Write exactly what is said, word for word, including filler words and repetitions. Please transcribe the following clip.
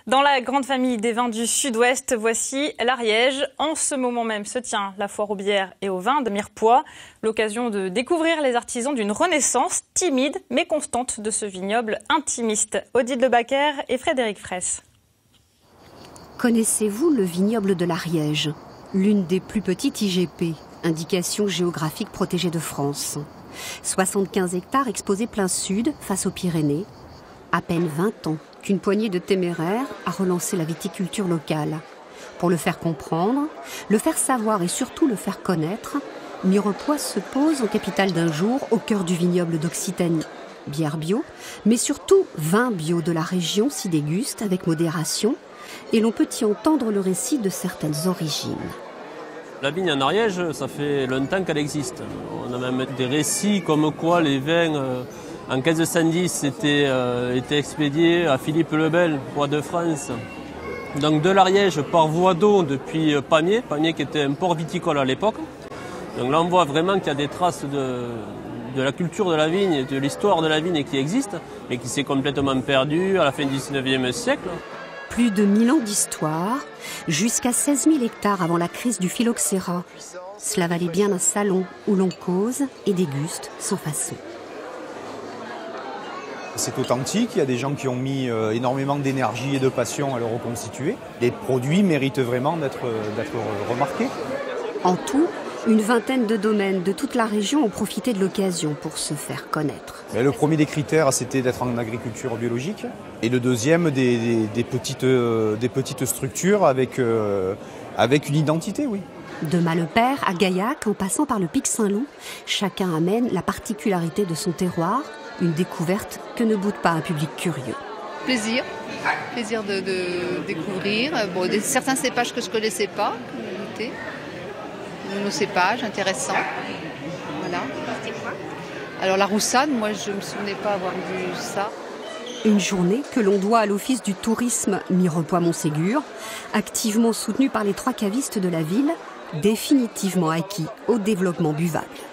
Dans la grande famille des vins du Sud-Ouest, voici l'Ariège. En ce moment même se tient la foire aux bières et aux vins de Mirepoix. L'occasion de découvrir les artisans d'une renaissance timide mais constante de ce vignoble intimiste. Odile Lebaquer et Frédéric Fraisse. Connaissez-vous le vignoble de l'Ariège? L'une des plus petites I G P, indication géographique protégée de France. soixante-quinze hectares exposés plein sud, face aux Pyrénées. À peine vingt ans qu'une poignée de téméraires a relancé la viticulture locale. Pour le faire comprendre, le faire savoir et surtout le faire connaître, Mirepoix se pose en capitale d'un jour au cœur du vignoble d'Occitanie. Bière bio, mais surtout vin bio de la région s'y déguste avec modération et l'on peut y entendre le récit de certaines origines. La vigne en Ariège, ça fait longtemps qu'elle existe. On a même des récits comme quoi les vins euh, en quinze cent dix étaient, euh, étaient expédiés à Philippe le Bel, roi de France. Donc de l'Ariège par voie d'eau depuis Pamiers, Pamiers qui était un port viticole à l'époque. Donc là on voit vraiment qu'il y a des traces de, de la culture de la vigne, de l'histoire de la vigne qui existe, mais qui s'est complètement perdue à la fin du dix-neuvième siècle. Plus de mille ans d'histoire, jusqu'à seize mille hectares avant la crise du phylloxéra. Cela valait bien un salon où l'on cause et déguste sans façon. C'est authentique, il y a des gens qui ont mis euh, énormément d'énergie et de passion à le reconstituer. Les produits méritent vraiment d'être d'être remarqués. En tout, une vingtaine de domaines de toute la région ont profité de l'occasion pour se faire connaître. Mais le premier des critères, c'était d'être en agriculture biologique. Et le deuxième, des, des, des, petites, euh, des petites structures avec, euh, avec une identité, oui. De Malepère à Gaillac, en passant par le Pic Saint-Loup, chacun amène la particularité de son terroir, une découverte que ne boude pas un public curieux. Plaisir, plaisir de, de découvrir. Bon, des, certains cépages que je ne connaissais pas, que j'ai goûté. Nos cépages intéressants. Voilà. Alors la roussane, moi je ne me souvenais pas avoir vu ça. Une journée que l'on doit à l'Office du tourisme Mirepoix-Montségur, activement soutenu par les trois cavistes de la ville, définitivement acquis au développement buvable.